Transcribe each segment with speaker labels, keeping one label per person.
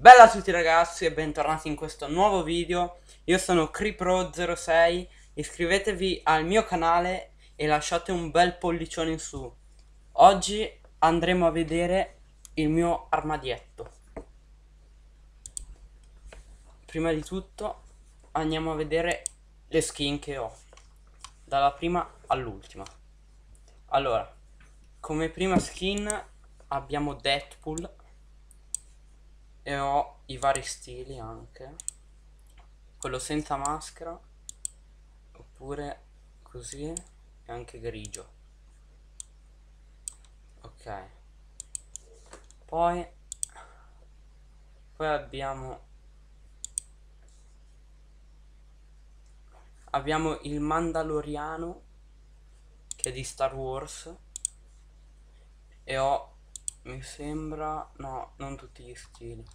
Speaker 1: Bella a tutti ragazzi e bentornati in questo nuovo video. Io sono CreepRo06, iscrivetevi al mio canale e lasciate un bel pollicione in su. Oggi andremo a vedere il mio armadietto. Prima di tutto andiamo a vedere le skin che ho, dalla prima all'ultima. Allora, come prima skin abbiamo Deadpool e ho i vari stili anche, quello senza maschera oppure così e anche grigio. Ok, poi abbiamo il Mandaloriano che è di Star Wars e ho, mi sembra, no, non tutti gli stili.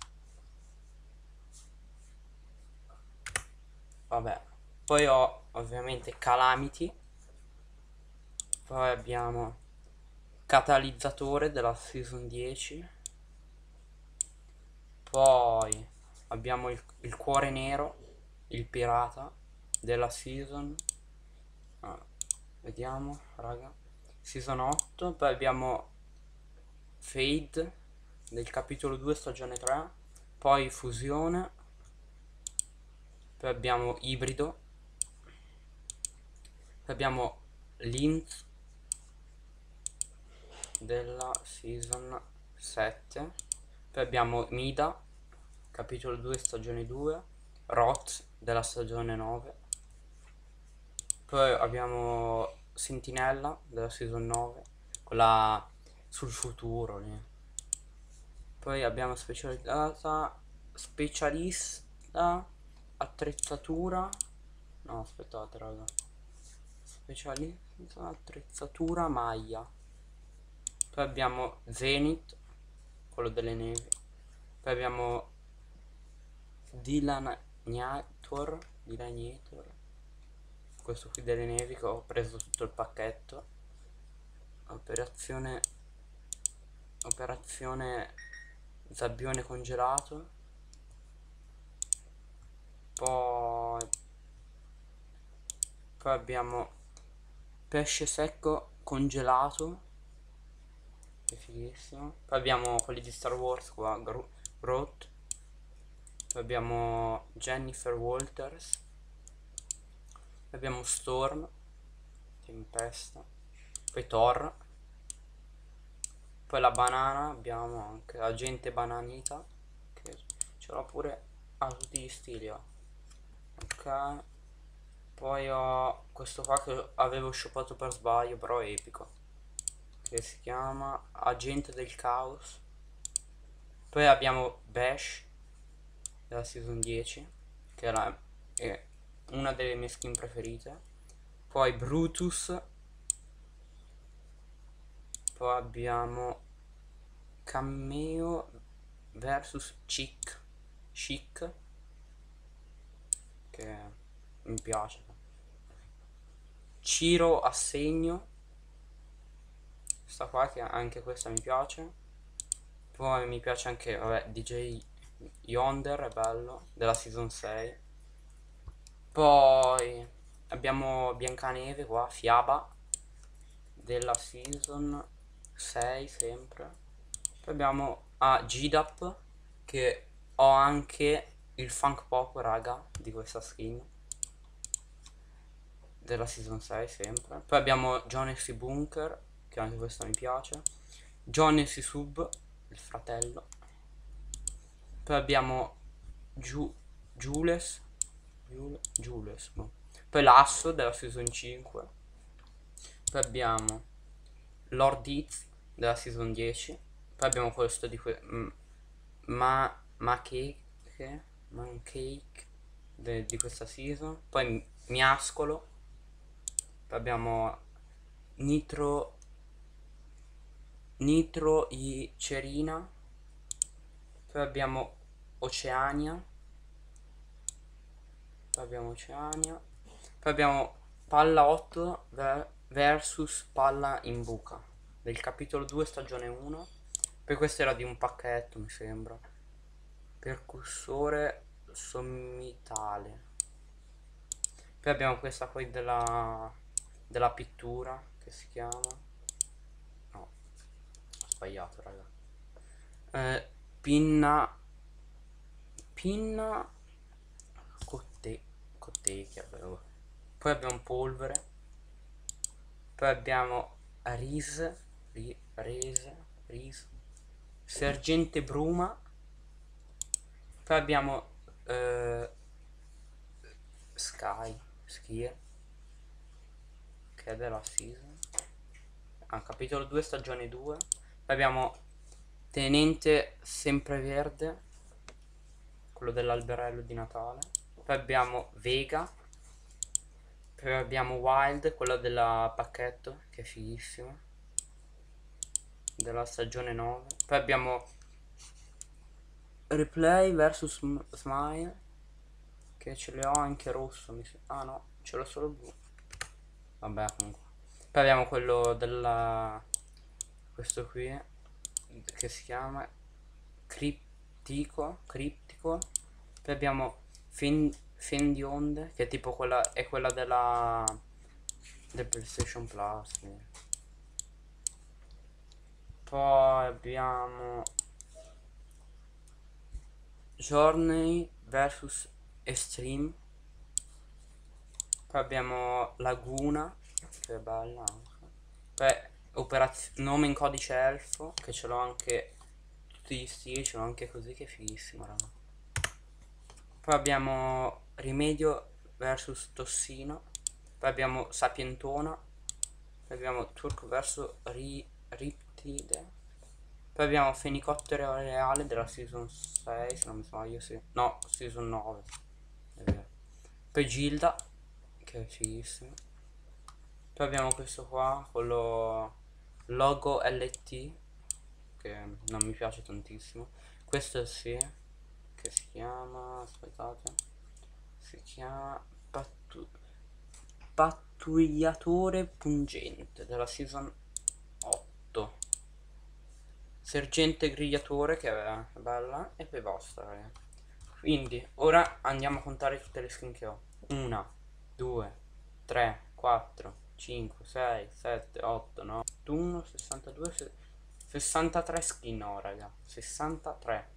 Speaker 1: Vabbè, poi ho ovviamente Calamity, poi abbiamo Catalizzatore della Season 10, poi abbiamo il Cuore Nero, il Pirata della Season, vediamo raga, Season 8, poi abbiamo Fade del capitolo 2 stagione 3, poi Fusione, poi abbiamo Ibrido, poi abbiamo Linz della Season 7, poi abbiamo Mida capitolo 2 stagione 2, Roth della stagione 9, poi abbiamo Sentinella della Season 9, quella sul futuro lì. Poi abbiamo specialista attrezzatura, no aspettate raga, specialista attrezzatura maglia. Poi abbiamo Zenith, quello delle nevi. Poi abbiamo Dilaniator, questo qui delle nevi che ho preso tutto il pacchetto. Operazione Zabbione congelato. Poi abbiamo pesce secco congelato, che fighissimo. Poi abbiamo quelli di Star Wars qua, Groot. Poi abbiamo Jennifer Walters. Poi abbiamo Storm, Tempesta. Poi Thor. Poi la banana, abbiamo anche Agente Bananita, che ce l'ho pure a tutti gli stili. Ok. Poi ho questo qua che avevo shoppato per sbaglio, però è epico, che si chiama Agente del Caos. Poi abbiamo Bash della Season 10, che è una delle mie skin preferite. Poi Brutus. Poi abbiamo Cameo vs Chic, che mi piace. Ciro Assegno, sta qua che anche questa mi piace. Poi mi piace anche, vabbè, DJ Yonder, è bello, della Season 6. Poi abbiamo Biancaneve qua, Fiaba, della Season 6 sempre. Poi abbiamo Gdap, che ho anche il Funk Pop, raga, di questa skin, della Season 6 sempre. Poi abbiamo Jonesy Bunker, che anche questo mi piace. Jonesy Sub, il fratello. Poi abbiamo Jules, boh. Poi Lasso della Season 5. Poi abbiamo Lord Eats della Season 10. Poi abbiamo questo di Mancake di questa season. Poi Miascolo. Poi abbiamo Nitro Cerina. Poi abbiamo Oceania. Poi abbiamo Palla 8 versus Palla in buca del capitolo 2 stagione 1. Poi questo era di un pacchetto, mi sembra. percussore sommitale. Poi abbiamo questa qui della pittura, che si chiama, no, ho sbagliato raga, pinna cottecchia. Poi abbiamo polvere. Poi abbiamo Ris, sergente bruma. Poi abbiamo Skier, che è della season, capitolo 2 stagione 2. Poi abbiamo tenente sempreverde, quello dell'alberello di Natale. Poi abbiamo Vega. Poi abbiamo Wild, quello della pacchetto, che è fighissimo, della stagione 9. Poi abbiamo Replay vs Smile, che ce le ho anche rosso, ah no, ce l'ho solo blu. Vabbè, comunque. Poi abbiamo quello della, questo qui, che si chiama Criptico. Poi abbiamo Fendionde, che è tipo quella, è quella del PlayStation Plus. Poi abbiamo Journey vs Extreme. Poi abbiamo Laguna, che è bella anche. Poi nome in codice elfo, che ce l'ho anche tutti gli stili, ce l'ho anche così, che è fighissimo, raga. Poi abbiamo Rimedio vs Tossino. Poi abbiamo Sapientona. Poi abbiamo Turco vs Riptide. Poi abbiamo Fenicottero Reale della season 6, se non mi sbaglio, sì. No, season 9. È vero. Poi Gilda, che è fighissimo. Poi abbiamo questo qua, quello logo LT, che non mi piace tantissimo. Questo sì, che si chiama, aspettate, si chiama Pattugliatore Pungente della season 8. Sergente Grigliatore, che è bella, e poi basta, raga. Quindi ora andiamo a contare tutte le skin che ho. 1, 2, 3, 4, 5, 6, 7, 8, 9, 1, 62, 63 skin ho, raga. 63.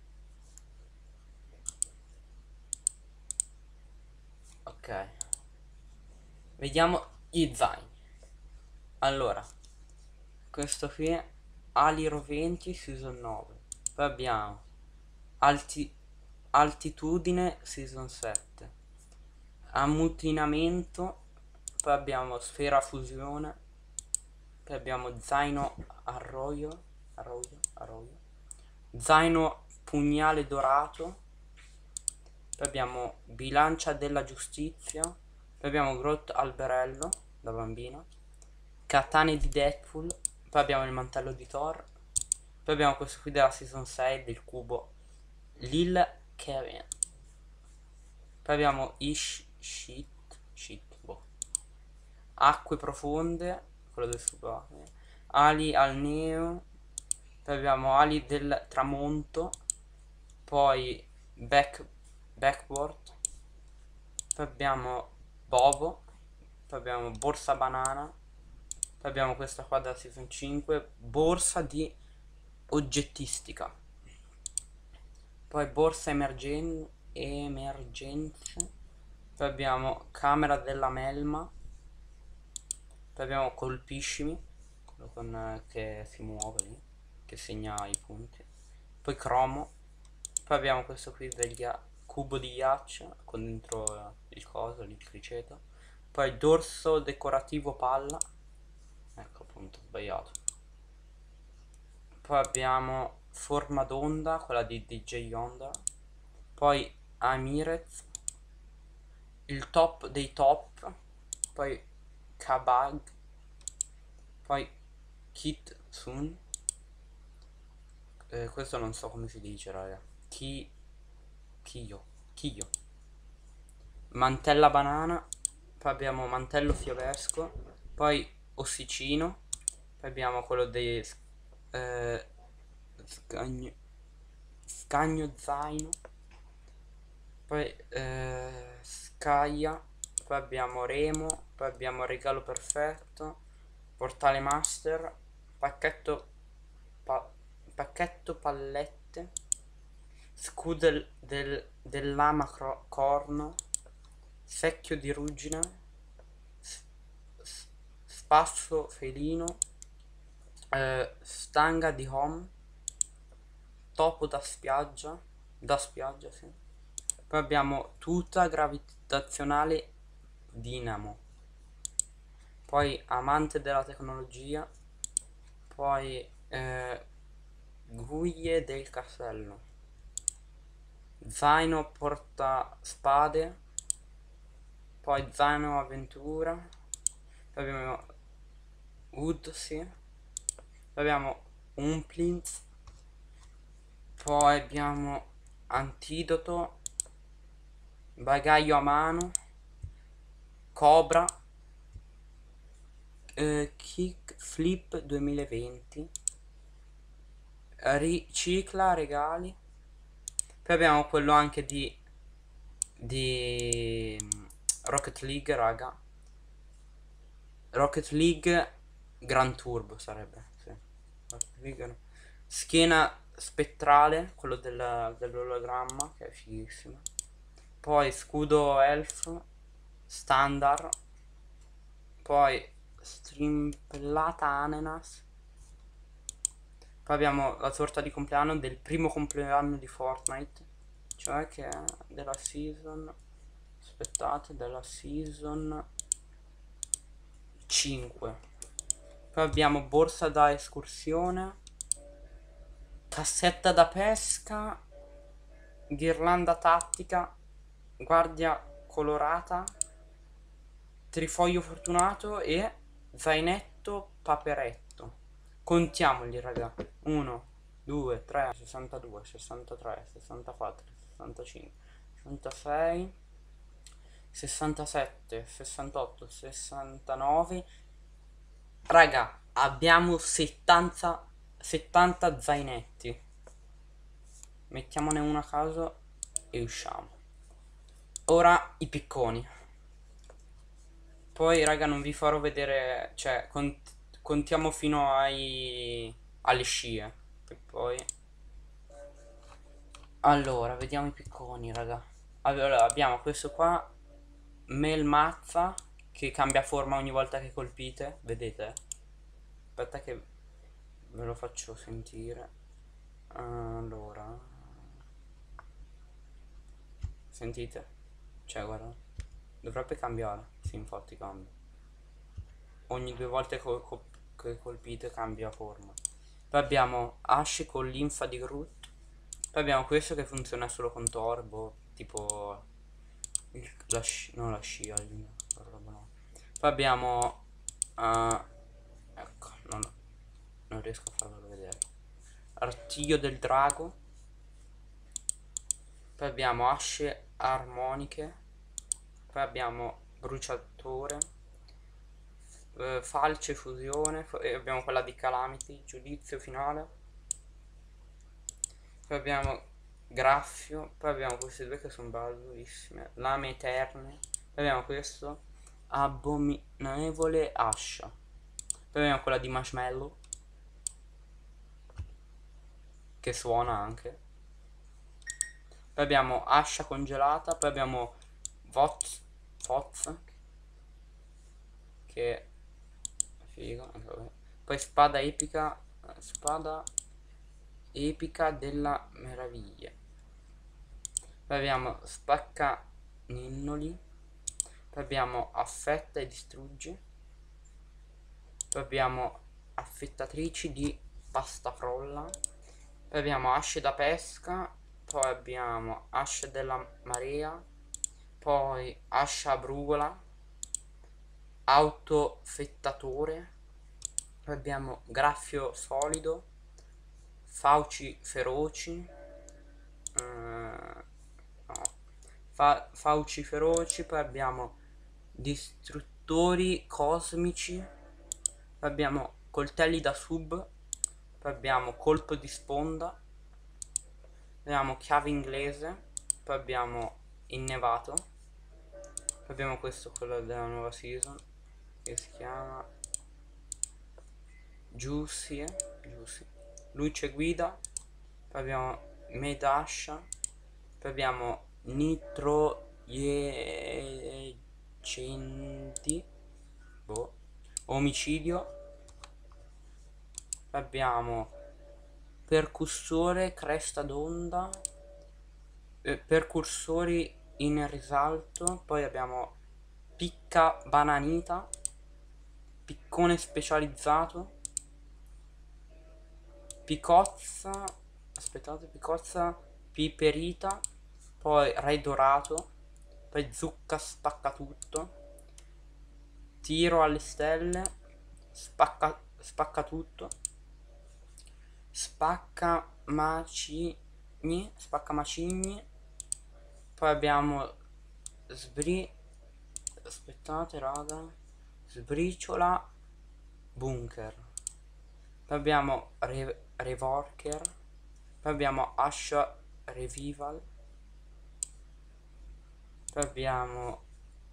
Speaker 1: Ok. Vediamo gli zaini. Allora, questo qui è Ali Roventi season 9. Poi abbiamo Altitudine season 7. Ammutinamento. Poi abbiamo Sfera Fusione. Poi abbiamo Zaino Arroyo. Zaino Pugnale Dorato. Poi abbiamo Bilancia della Giustizia. Poi abbiamo Grot Alberello da bambino. Katane di Deadpool. Poi abbiamo il mantello di Thor. Poi abbiamo questo qui della season 6 del cubo, Lil Kevin. Poi abbiamo Shit, boh. Acque profonde, quello del subacqueo. Ali al neo. Poi abbiamo Ali del tramonto. Poi Backward. Poi abbiamo Bobo. Poi abbiamo Borsa Banana. Poi abbiamo questa qua della season 5, borsa di oggettistica. Poi borsa emergenze. Poi abbiamo camera della melma. Poi abbiamo colpiscimi, quello con, che si muove lì, che segna i punti. Poi cromo. Poi abbiamo questo qui del cubo di ghiaccio con dentro il coso, il criceto. Poi dorso decorativo palla. Ecco appunto, sbagliato. Poi abbiamo forma d'onda, quella di DJ Onda. Poi Amirez, il top dei top. Poi Kabag. Poi Kitsun. Questo non so come si dice, raga. Kiyo. Mantella banana. Poi abbiamo mantello fiovesco. Poi ossicino. Poi abbiamo quello dei scagno zaino. poi Scaglia, poi abbiamo Remo, poi abbiamo Regalo Perfetto, Portale Master, pacchetto, pa- pacchetto pallette, scudo dell'ama corno, secchio di ruggine, s- s- spasso felino, stanga di home, topo da spiaggia, sì. Poi abbiamo tuta gravitazionale dinamo, poi amante della tecnologia, poi guglie del castello, zaino porta spade, poi zaino avventura, poi abbiamo Wood, sì. Poi abbiamo Umplint, poi abbiamo Antidoto, Bagaglio a mano, Cobra, Kickflip 2020, Ricicla regali. Poi abbiamo quello anche di Rocket League, raga. Rocket League Gran Turbo sarebbe, sì. Rocket League. Schiena spettrale, quello dell'ologramma, che è fighissimo. Poi scudo elf, standard. Poi strimpellata ananas. Poi abbiamo la torta di compleanno del primo compleanno di Fortnite, cioè che è della season, aspettate, della season 5. Poi abbiamo borsa da escursione, cassetta da pesca, ghirlanda tattica, guardia colorata, trifoglio fortunato e zainetto paperetto. Contiamoli, raga. 1, 2, 3, 62, 63, 64, 65, 66, 67, 68, 69. Raga, abbiamo 70 zainetti. Mettiamone uno a caso e usciamo. Ora i picconi. Poi, raga, non vi farò vedere, cioè, contiamo fino alle scie. E poi... Allora, vediamo i picconi, raga. Allora, abbiamo questo qua, Melmazza, che cambia forma ogni volta che colpite, vedete? Aspetta che ve lo faccio sentire. Allora, sentite? Cioè, guarda, dovrebbe cambiare. Sì, infatti cambia. Ogni due volte che colpite cambia forma. Poi abbiamo Ash con l'infa di Groot. Poi abbiamo questo che funziona solo con Torbo, tipo non la scia, no. Poi abbiamo ecco, non riesco a farvelo vedere. Artiglio del drago. Poi abbiamo asce armoniche. Poi abbiamo bruciatore, falce fusione, e abbiamo quella di Calamity, giudizio finale. Poi abbiamo graffio, poi abbiamo queste due che sono bellissime, lame eterne. Poi abbiamo questo, abominevole ascia. Poi abbiamo quella di marshmallow, che suona anche. Poi abbiamo ascia congelata, poi abbiamo Voz, che è figo, anche vabbè. Poi spada epica della meraviglia. Poi abbiamo spacca ninnoli. Poi abbiamo affetta e distruggi. Poi abbiamo affettatrici di pasta frolla. Poi abbiamo asce da pesca. Poi abbiamo asce della marea. Poi ascia a brugola. Autofettatore. Poi abbiamo graffio solido. Fauci feroci. No. Fauci feroci. Poi abbiamo distruttori cosmici. Poi abbiamo coltelli da sub. Poi abbiamo colpo di sponda. Abbiamo chiave inglese. Poi abbiamo innevato. Poi abbiamo questo, quello della nuova season, che si chiama Juicy. Luce guida. Poi abbiamo Medascia. Poi abbiamo Nitroiecenti. Boh. Omicidio. Poi abbiamo Percussore, cresta d'onda. Percursori in risalto. Poi abbiamo Picca bananita. Piccone specializzato. Picozza. Aspettate, picozza piperita. Poi Re dorato. Poi zucca spacca tutto. Tiro alle stelle. Spacca tutto. Spacca macigni. Poi abbiamo aspettate raga. Sbriciola bunker. Poi abbiamo Reworker. Poi abbiamo Asha Revival. Poi abbiamo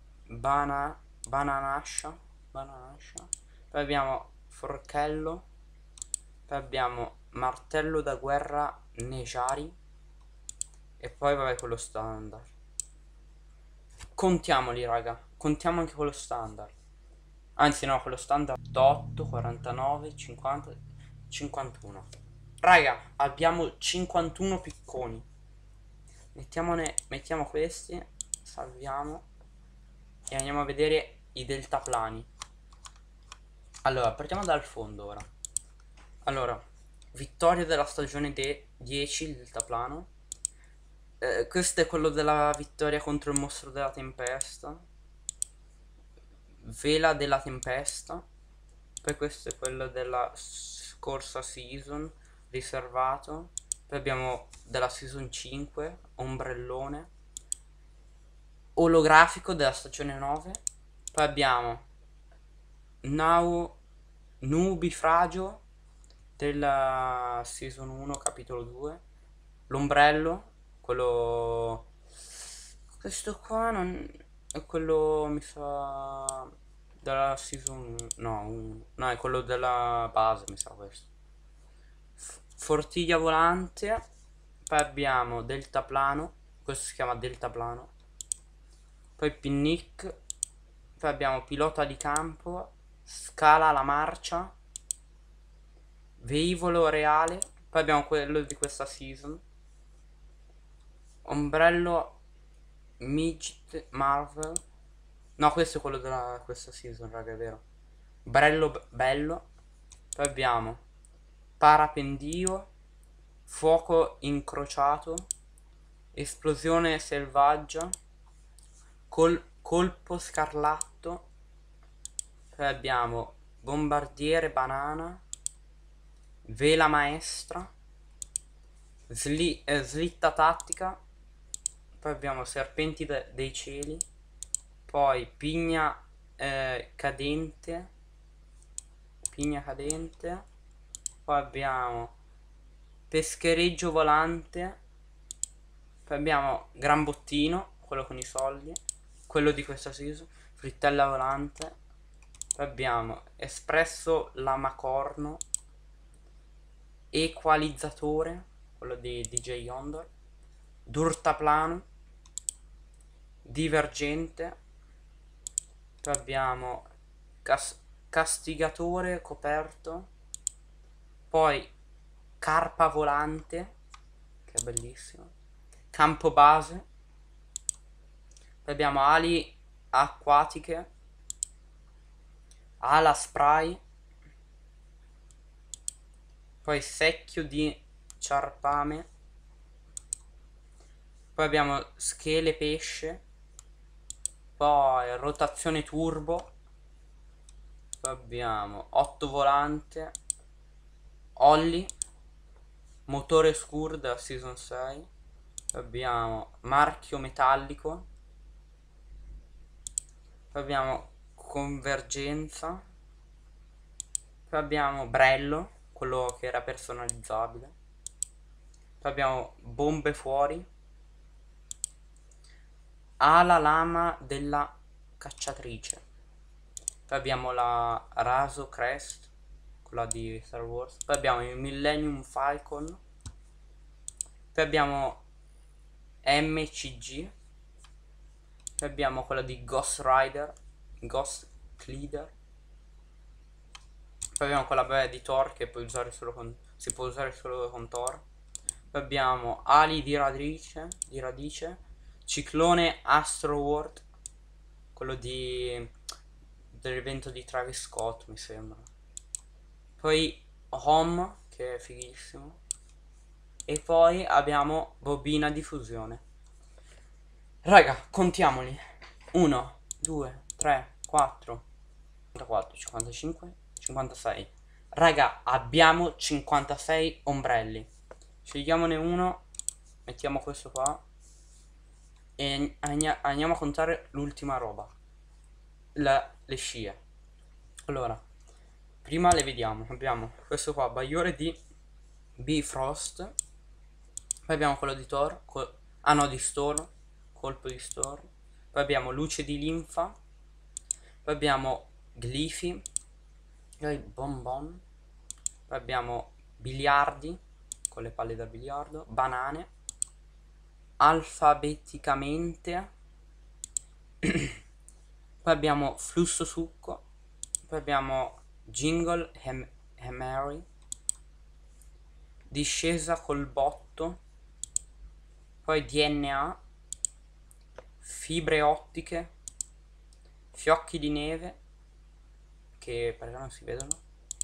Speaker 1: Bananascia. Poi abbiamo Forchello. Poi abbiamo Martello da guerra Nejari. E poi vabbè quello standard. Contiamoli raga. Contiamo anche quello standard. Anzi no, quello standard 8, 49, 50, 51. Raga, abbiamo 51 picconi. Mettiamo questi. Salviamo. E andiamo a vedere i deltaplani. Allora, partiamo dal fondo ora. Allora, vittoria della stagione 10, il deltaplano. Questo è quello della vittoria contro il mostro della tempesta. Vela della tempesta. Poi questo è quello della scorsa season, riservato. Poi abbiamo della season 5, ombrellone. Olografico della stagione 9. Poi abbiamo Nubifragio della season 1 capitolo 2. L'ombrello, quello, questo qua non è quello, mi sa, della season, no, è quello della base, mi sa questo. Fortiglia volante. Poi abbiamo deltaplano, questo si chiama deltaplano. Poi Pinnick. Poi abbiamo pilota di campo. Scala la marcia. Veicolo reale. Poi abbiamo quello di questa season. Ombrello Midget Marvel. No, questo è quello della questa season, raga, è vero. Brello bello. Poi abbiamo parapendio. Fuoco incrociato. Esplosione selvaggia. Colpo scarlatto. Poi abbiamo bombardiere banana. Vela maestra. Slitta tattica. Poi abbiamo serpenti dei cieli. Poi pigna cadente. Poi abbiamo peschereggio volante. Poi abbiamo gran bottino, quello con i soldi, quello di questa season. Frittella volante. Poi abbiamo espresso lamacorno. Equalizzatore, quello di DJ Yondor. Durtaplano. Divergente. Poi abbiamo castigatore coperto. Poi carpa volante, che è bellissimo. Campo base. Poi abbiamo ali acquatiche. Ala spray. Poi secchio di ciarpame. Poi abbiamo schele pesce. Poi rotazione turbo. Poi abbiamo 8 volante. Olli. Motore Scur da season 6. Poi abbiamo marchio metallico. Poi abbiamo convergenza. Poi abbiamo Brello, quello che era personalizzabile. Poi abbiamo bombe fuori. ala lama della cacciatrice. Poi abbiamo la Raso Crest, quella di Star Wars. Poi abbiamo il Millennium Falcon. Poi abbiamo MCG. Poi abbiamo quella di Ghost Rider, Ghost Glider. Poi abbiamo quella di Thor che puoi usare solo con, si può usare solo con Thor. Poi abbiamo Ali di radice, Ciclone Astro World, quello dell'evento di Travis Scott mi sembra. Poi Home, che è fighissimo. E poi abbiamo Bobina di fusione. Raga, contiamoli. 1, 2, 3, 4, 54, 55, 56. Raga, abbiamo 56 ombrelli. Scegliamone uno, mettiamo questo qua e andiamo a contare l'ultima roba. Le scie. Allora, prima le vediamo. Abbiamo questo qua, bagliore di Bifrost. Poi abbiamo quello di Thor, di Storm, colpo di Storm. Poi abbiamo luce di linfa. Poi abbiamo glifi, poi bonbon. Poi abbiamo biliardi, con le palle da biliardo. Banane. Alfabeticamente. Poi abbiamo flusso succo. Poi abbiamo jingle Mary. Discesa col botto. Poi DNA. Fibre ottiche. Fiocchi di neve, che perché non si vedono?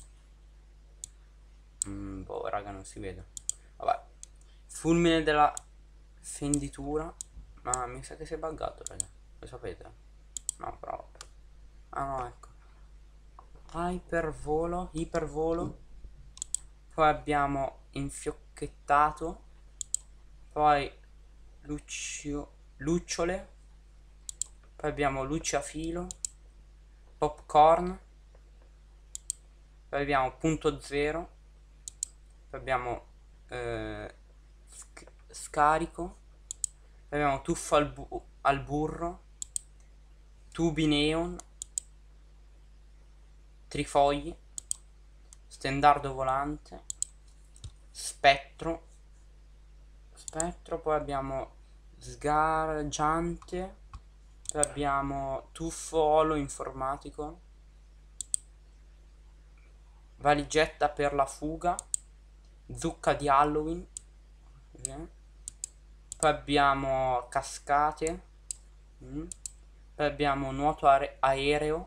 Speaker 1: Boh, raga, non si vede. Vabbè. Fulmine della fenditura. Ma mi sa che si è buggato, raga. Lo sapete? No, però. Ah no, ecco. Ipervolo. Poi abbiamo infiocchettato. Poi lucciole. Poi abbiamo luce a filo. Popcorn. Poi abbiamo punto zero. Poi abbiamo scarico. Poi abbiamo tuffo al burro. Tubi neon. Trifogli. Stendardo volante. Spettro. Poi abbiamo sgargiante. Poi abbiamo tuffo olo informatico. Valigetta per la fuga. Zucca di Halloween. Poi abbiamo cascate. Poi abbiamo nuoto aereo.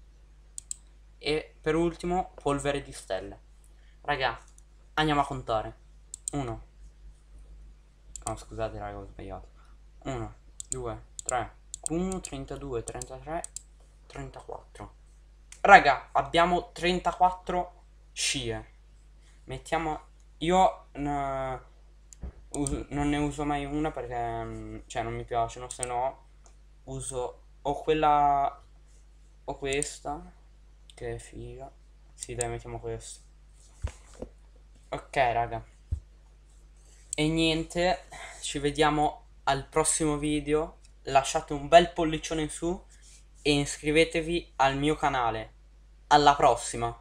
Speaker 1: E per ultimo polvere di stelle. Raga, andiamo a contare. 1. No, scusate raga, ho sbagliato. 1, 2, 3, 1, 32, 33, 34. Raga, abbiamo 34 scie. Mettiamo... Io non ne uso mai una perché... Cioè, non mi piacciono, se no uso o quella o questa, che è figa. Sì, dai, mettiamo questa. Ok, raga. E niente, ci vediamo al prossimo video. Lasciate un bel pollicione in su e iscrivetevi al mio canale. Alla prossima!